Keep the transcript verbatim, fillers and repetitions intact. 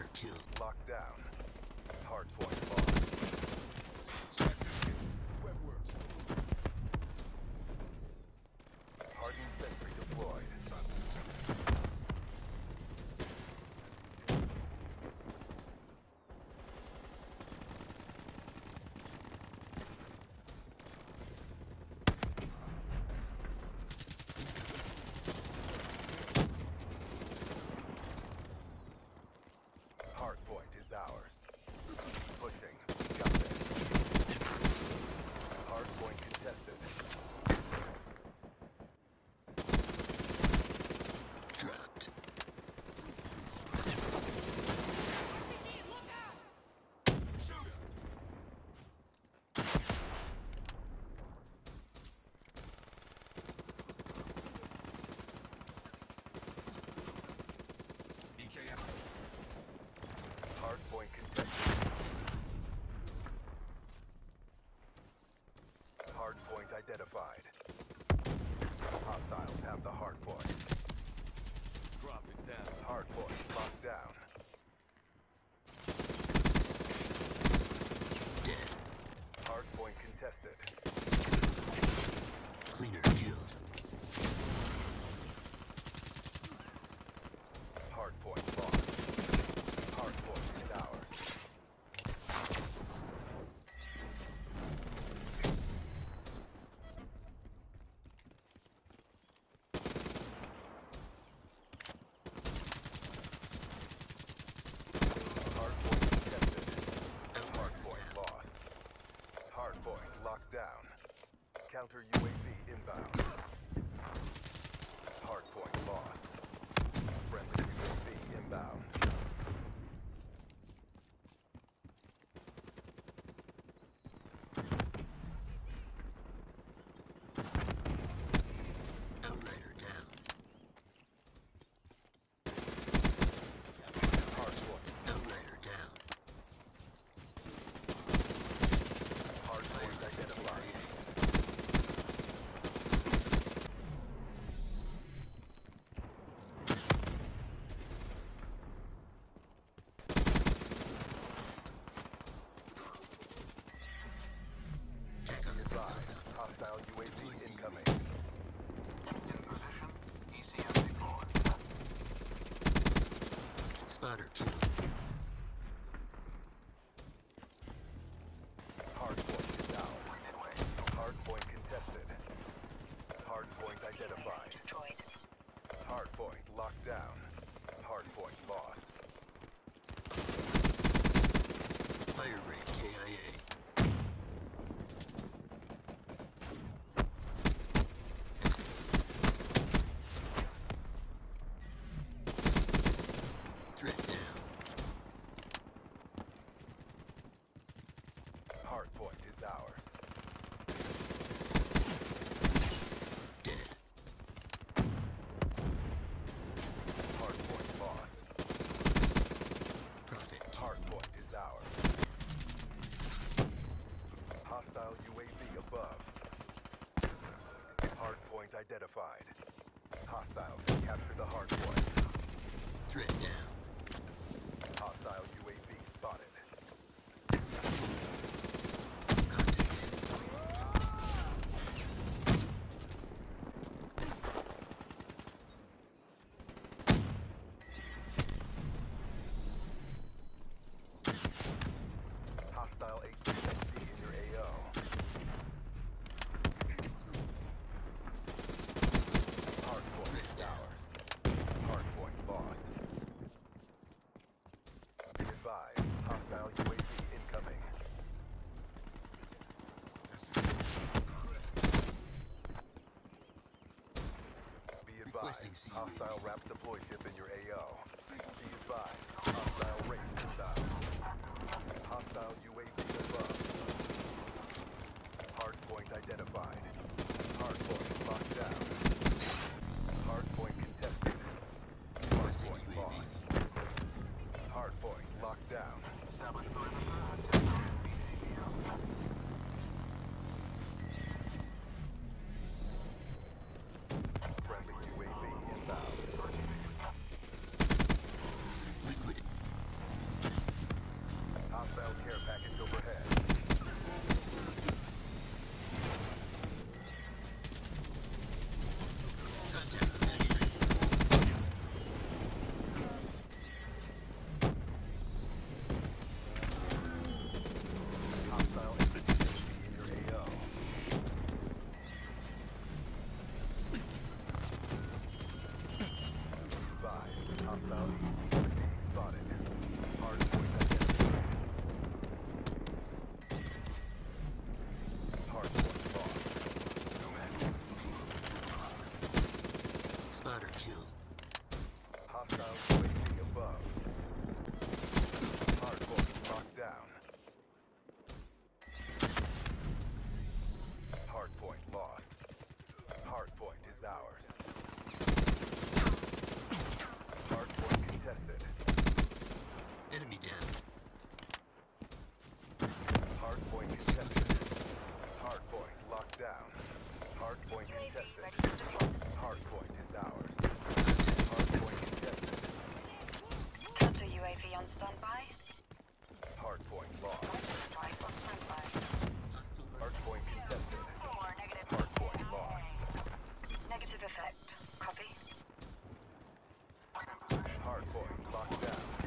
killed. Locked down. Hardpoint lost. Sector Webworks. Hardened sentry deployed. Hardpoint is ours. Pushing. Got it. Hardpoint contested. Dropped. Hardpoint contested. Hardpoint identified. Hostiles have the hardpoint. Drop it down. Hardpoint locked down. Dead. Hardpoint contested. Cleaner killed. Hardpoint lost. Hardpoint is ours. Hardpoint contested. Hardpoint lost. Hardpoint locked down. Counter U A V inbound. Hardpoint lost. Friendly U A V inbound. Outrider down. Hardpoint. Outrider down. Hardpoint identified. Check on the Advised. zone. Hostile U A V incoming. In position. E C M deployed. Spotter killed. Hardpoint is ours. Hardpoint contested. Hardpoint identified. Destroyed. Hardpoint locked down. Hardpoint lost. Fire rate K I A. Threat down. Hardpoint is ours. Dead. Hardpoint lost. Profit killed. Hardpoint is ours. Hostile U A V above. Hardpoint identified. Hostiles have captured the hardpoint. Threat down. Hostile U A V spotted. Hostile H six X D in your A O. Hardpoint is ours. Hardpoint lost. Be advised, hostile U A V incoming. Be Requesting advised, C U A V. hostile RAPS deploy ship in your A O. Be advised, hostile raid inbound. Hostile U A V above. Hardpoint identified. Hardpoint locked down. Hardpoint contested. Requesting Hardpoint U A V. lost. Hardpoint locked down. Establish perimeter. Friendly U A V inbound. Liquid. Hostile A C X D spotted. Hardpoint identified. Hardpoint lost. Spotter kill. Hostile U A V above. Hardpoint locked down. Hardpoint lost. Hardpoint is ours. Hardpoint contested. Enemy down. Hardpoint contested. Hardpoint locked down. Hardpoint contested. Hardpoint is ours. Hardpoint contested. Counter U A V on standby. Hardpoint lost. Strike on standby. Hostile Hardpoint contested. More negative. Hardpoint lost. Negative effect. Copy. Hardpoint locked down.